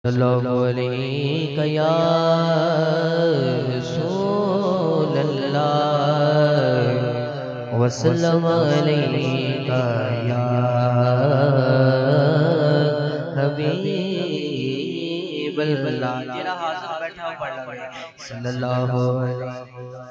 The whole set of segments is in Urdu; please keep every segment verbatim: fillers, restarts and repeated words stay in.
اللہ علیک یا رسول اللہ وسلم علیک یا حبیب اللہ جیڑا حاضر بیٹھا پڑھ لگے صلی اللہ علیہ وسلم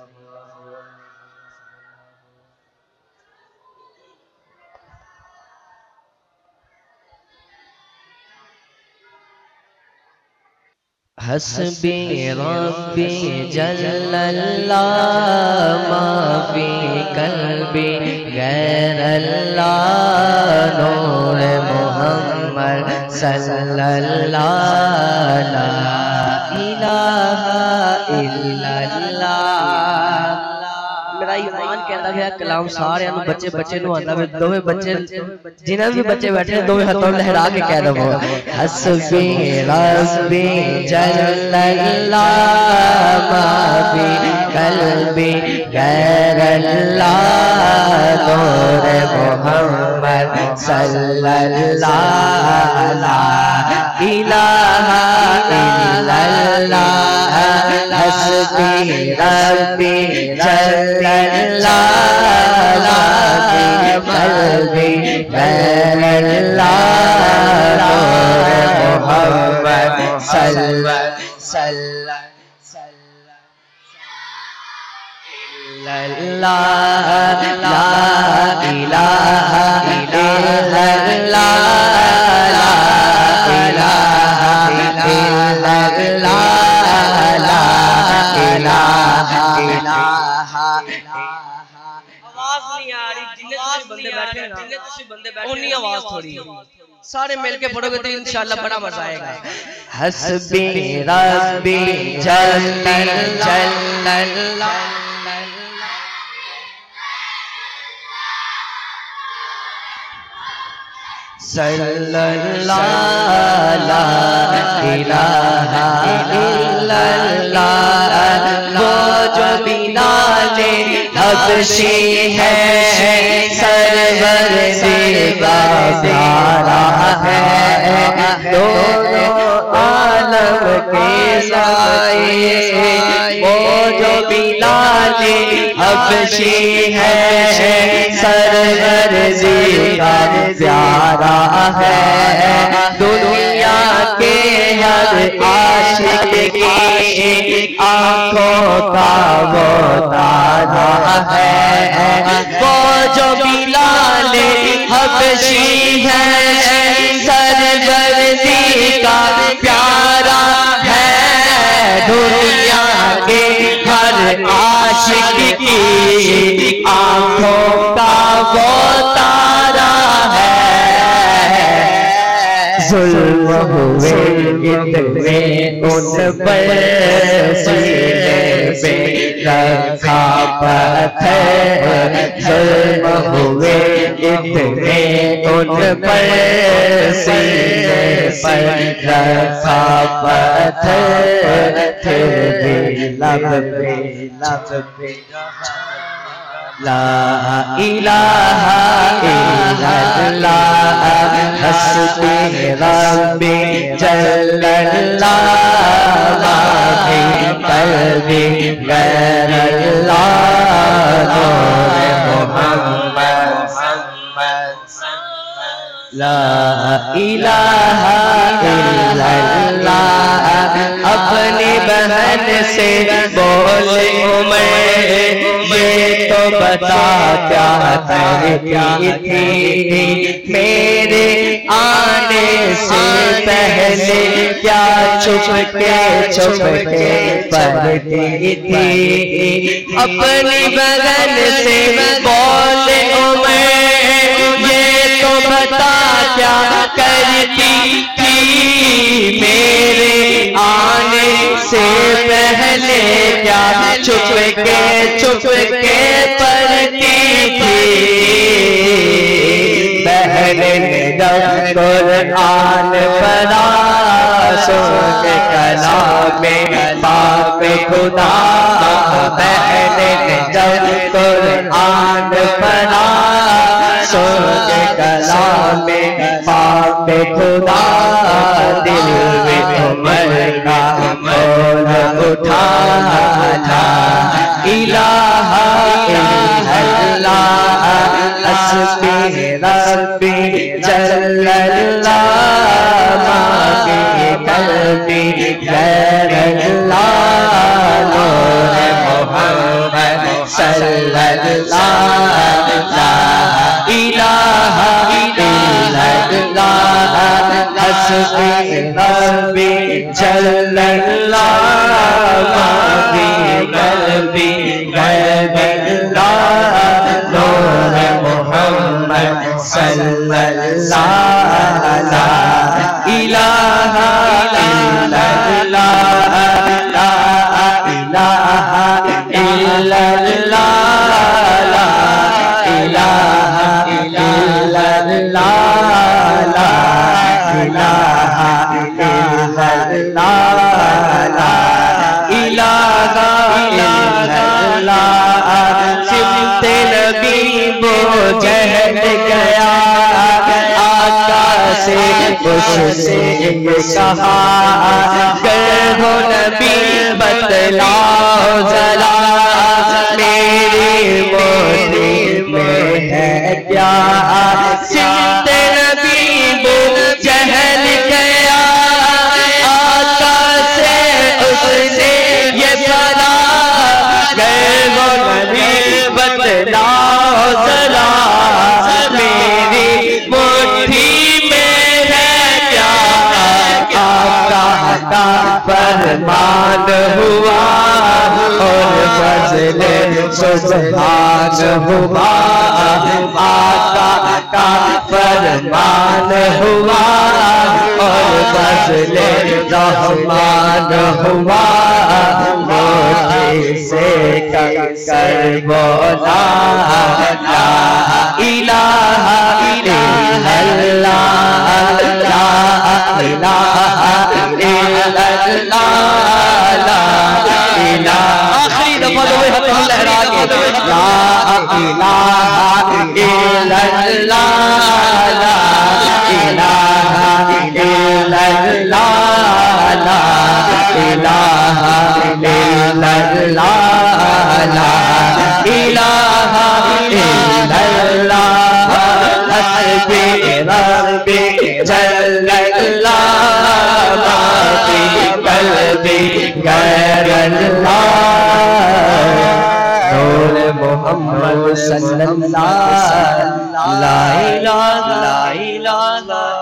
حسبی ربی جل اللہ ما فی قلبی غیر اللہ نور محمد صلی اللہ لا الہ الا اللہ میرا ایمان کہتا ہے کلام سارے انہوں بچے بچے نو آتا ہے دووے بچے جنہیں بھی بچے بیٹھے ہیں دووے ہاتھوں لہرا کے کہہ دو حسبی ربی جل اللہ ما فی قلبی غیر اللہ نور محمد صلی اللہ لا الہ الا اللہ حسبی ربی جل اللہ لا قلبی غیر اللہ نور محمد صلی اللہ لا الہ الا اللہ لا الہ الا اللہ لا الہ الا آواز نہیں آ رہی جنہیں تسی بندے بیٹھے نا جنہیں تسی بندے بیٹھے انہی آواز تھوڑی سارے مل کے پڑھو گے تو انشاءاللہ بڑا مزہ آئے گا حسبی ربی جل اللہ صلی اللہ لا الہ الا اللہ وہ جو بلال حبشی ہے سرور زیبا پیارا ہے دونوں عالم کے سائے وہ جو بلال حبشی ہے سرور زیبا پیارا ہے دنیا کے ہر عاشق کی آنکھوں کا وہ تانا ہے وہ جو بلال حبشی ہے سرورزی کا پیارا ہے دنیا کے ہر عاشق کی آنکھوں کا وہ تارا ہے ظلم ہوئے اتنے ان پر سینے پہ رکھا پتھر ظلم ہوئے اتنے ان پر سینے پر رکھا پتھر پھر بھی لب پہ لب پہ لا الہ الا اللہ حسبی ربی جل اللہ ما فی قلبی غیر اللہ نور محمد لا الہ الا اللہ اپنی بہن سے بولے عمر یہ تو بتا کیا ترکی تھی میرے آنے سے پہلے کیا چھپ کے چھپ کے پڑھتی تھی اپنی بہن سے بولے عمر یہ تو بتا کیا کرتی تھی میرے آنے سے پہلے کیا چھپ کے چھپ کے پڑھتی تھی بہن نے جب قرآن پڑھا سن کلام پاک خدا بہن نے جب قرآن پڑھا سن کلام میں پاک خدا دل میں عمر کا قول اٹھانا الہ الا اللہ حسبی ربی جل اللہ ما فی قلبی غیر اللہ نور محمد صلی اللہ لا الہ الا اللہ حسبی ربی جل اللہ ما فی قلبی غیر اللہ نور محمد صلی اللہ لا الہ الا اللہ لا الہ الا اللہ لا الہ الا اللہ لا الہ الا اللہ لا الہ الا اللہ سمت نبی بوجہل گیا آقا سے اس سے کہا گر ہو نبی بتلاؤ ذرا میری موتی میں ہے کیا سمت نبی بوجہل گیا آقا سے اس نے یہ کہا گر ہو نبی بتلاؤ ذرا میری مٹھی میں ہے کیا آقا کا فرمان ہوا اور فضل سبحان ہوا آقا کا فرمان ہوا اور فضل رحمان ہوا موتی سے کنکر بولا لا الہ الا اللہ لا الہ الا اللہ لا الہ آخری دفعہ دو ہاتھ لہرا کے لا الہ الا اللہ لا الہ الا اللہ لا الہ الا اللہ لا الہ الا اللہ حسبی ربی جل اللہ ما فی قلبی غیر اللہ نور محمد صلی اللہ لا الہ الا اللہ